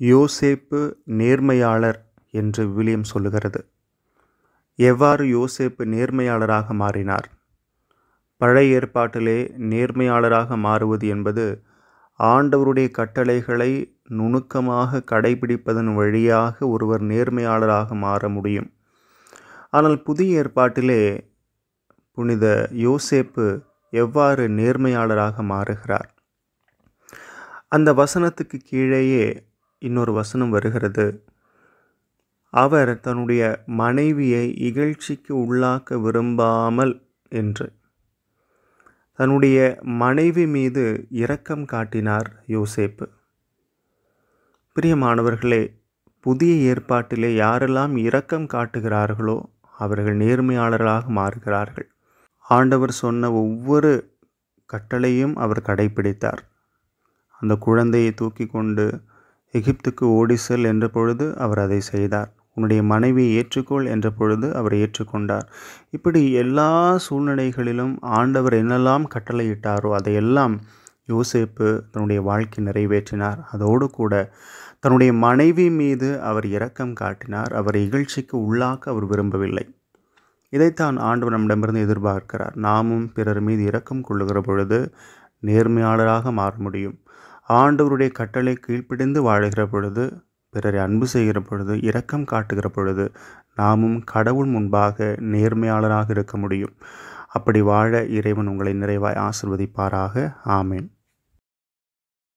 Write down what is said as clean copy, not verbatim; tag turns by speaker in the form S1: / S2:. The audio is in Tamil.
S1: யோசேப்பு நேர்மையாளர் என்று விவிலியம் சொல்லுகிறது. எவ்வாறு யோசேப்பு நேர்மையாளராக மாறினார்? பழைய ஏற்பாட்டிலே நேர்மையாளராக மாறுவது என்பது ஆண்டவருடைய கட்டளைகளை நுணுக்கமாக கடைபிடிப்பதன் வழியாக ஒருவர் நேர்மையாளராக மாற முடியும். ஆனால் புதிய ஏற்பாட்டிலே புனித யோசேப்பு எவ்வாறு நேர்மையாளராக மாறுகிறார்? அந்த வசனத்துக்கு கீழேயே இன்னொரு வசனம் வருகிறது. அவர் தன்னுடைய மனைவியை இகழ்ச்சிக்கு உள்ளாக்க விரும்பாமல் என்று தன்னுடைய மனைவி மீது இரக்கம் காட்டினார் யோசேப்பு. பிரியமானவர்களே, புதிய ஏற்பாட்டிலே யாரெல்லாம் இரக்கம் காட்டுகிறார்களோ அவர்கள் நேர்மையாளர்களாக மாறுகிறார்கள். ஆண்டவர் சொன்ன ஒவ்வொரு கட்டளையும் அவர் கடைபிடித்தார். அந்த குழந்தையை தூக்கி கொண்டு எகிப்துக்கு ஓடி செல் என்ற பொழுது அவர் அதை செய்தார். உன்னுடைய மனைவியை ஏற்றுக்கொள் என்ற பொழுது அவர் ஏற்றுக்கொண்டார். இப்படி எல்லா சூழ்நிலைகளிலும் ஆண்டவர் என்னெல்லாம் கட்டளையிட்டாரோ அதையெல்லாம் யோசேப்பு தன்னுடைய வாழ்க்கை நிறைவேற்றினார். அதோடு கூட தன்னுடைய மனைவி மீது அவர் இரக்கம் காட்டினார். அவர் இகழ்ச்சிக்கு உள்ளாக்க அவர் விரும்பவில்லை. இதைத்தான் ஆண்டவர் நம்மிடமிருந்து எதிர்பார்க்கிறார். நாமும் பிறர் மீது இரக்கம் கொள்ளுகிற பொழுது நேர்மையாளராக மாற முடியும். ஆண்டவருடைய கட்டளை கீழ்ப்பிடிந்து வாழுகிற பொழுது, பிறரை அன்பு செய்கிற பொழுது, இரக்கம் காட்டுகிற பொழுது நாமும் கடவுள் முன்பாக நேர்மையாளராக இருக்க முடியும். அப்படி வாழ இறைவன் உங்களை நிறைவாய் ஆசீர்வதிப்பாராக. ஆமேன்.